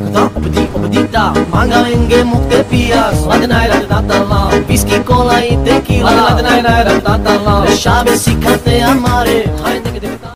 Mangalinge mukte pias, ladenai ratala, whisky cola y tequila, ladenai ratala, le llave si cate amare.